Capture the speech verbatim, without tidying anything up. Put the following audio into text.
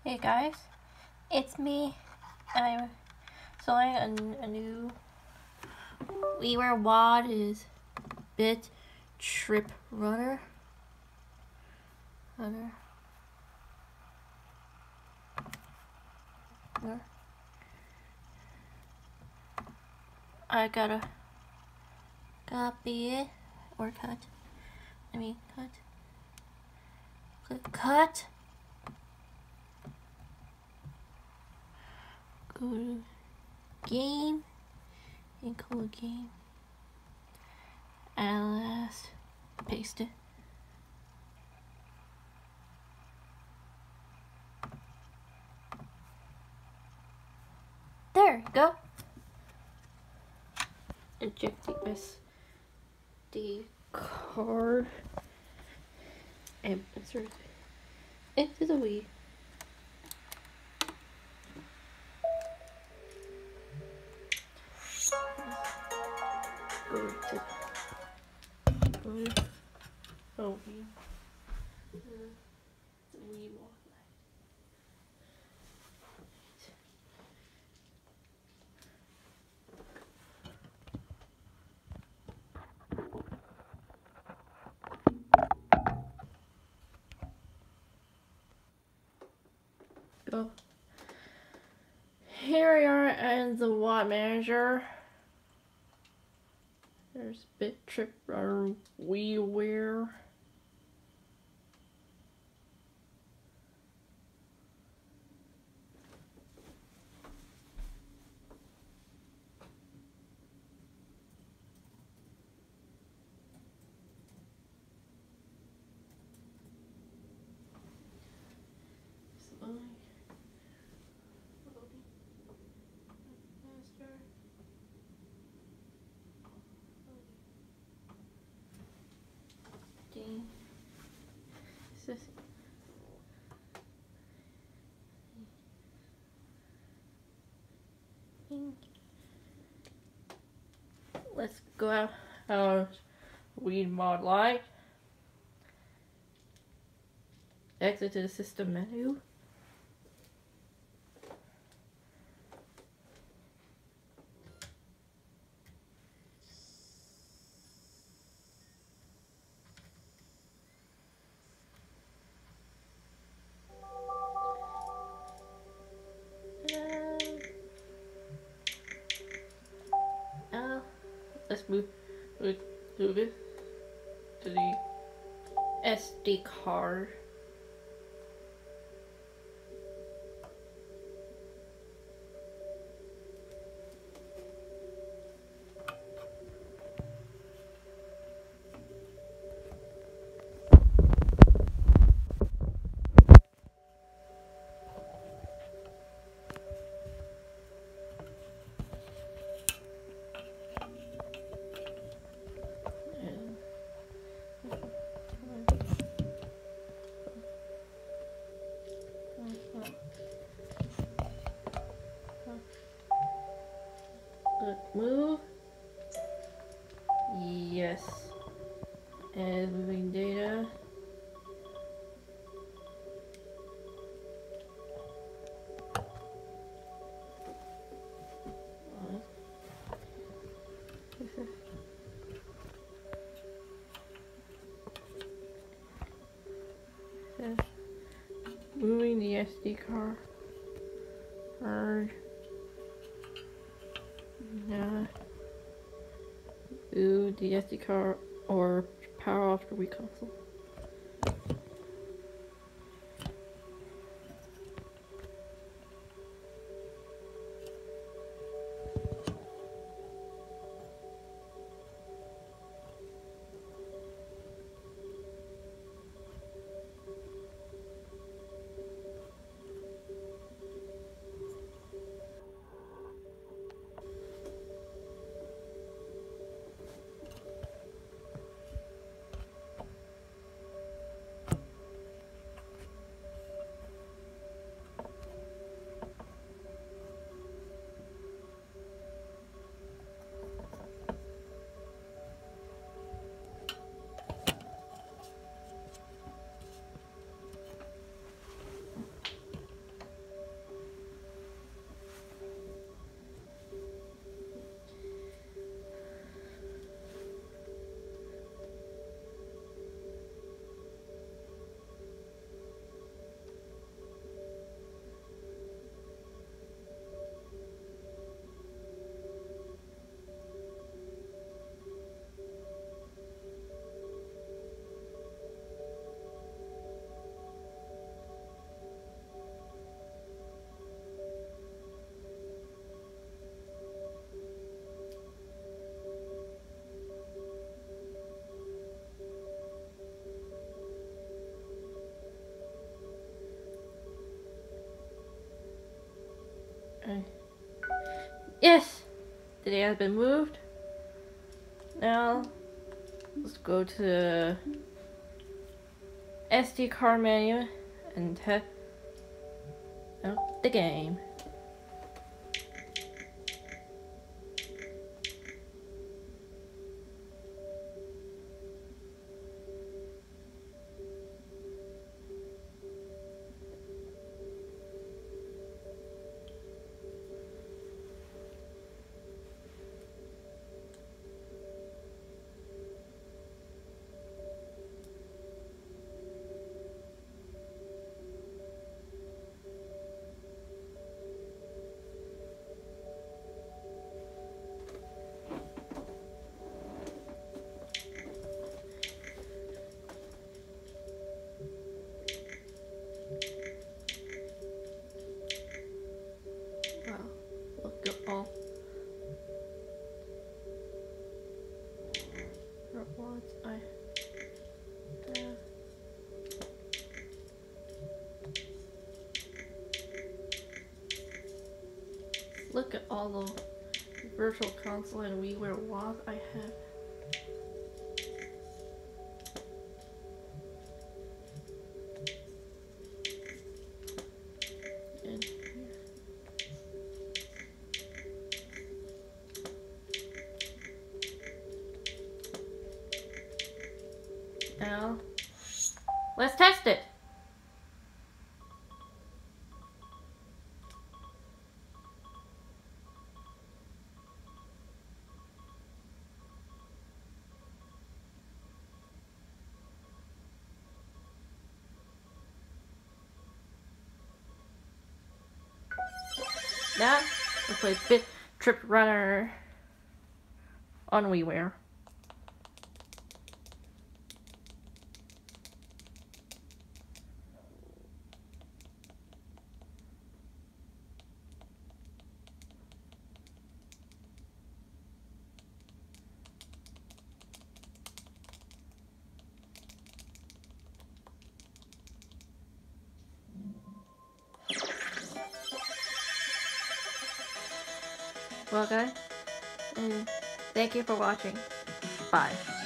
Hey guys, it's me. I'm selling a, a new WiiWare W O D is Bit Trip Runner. Runner. Runner. I gotta copy it or cut. I mean cut. Click cut. Go to game and call it game. And last paste it. There you go. Eject the S D card and insert it into the Wii. Go to go to oh Wii. The Wii walk. Go. Here we are in the W O D manager. There's Bit Trip Runner WiiWare. Let's go out our Wii mod light. Exit to the system menu. Now, let's move, move, move it to the S D card. Move. Yes. And moving data. Moving the S D card. Card. Yeah. Ooh, the S D card or power off the Wii console. Uh, yes! Today has been moved. Now, let's go to the S D card menu and test out the game. Wow, look at all rewards I have. Look at all the Virtual Console and WiiWare walls I have. And here. Now, let's test it. Now, let's play Bit Trip Runner on WiiWare. Well guys, and thank you for watching. Bye.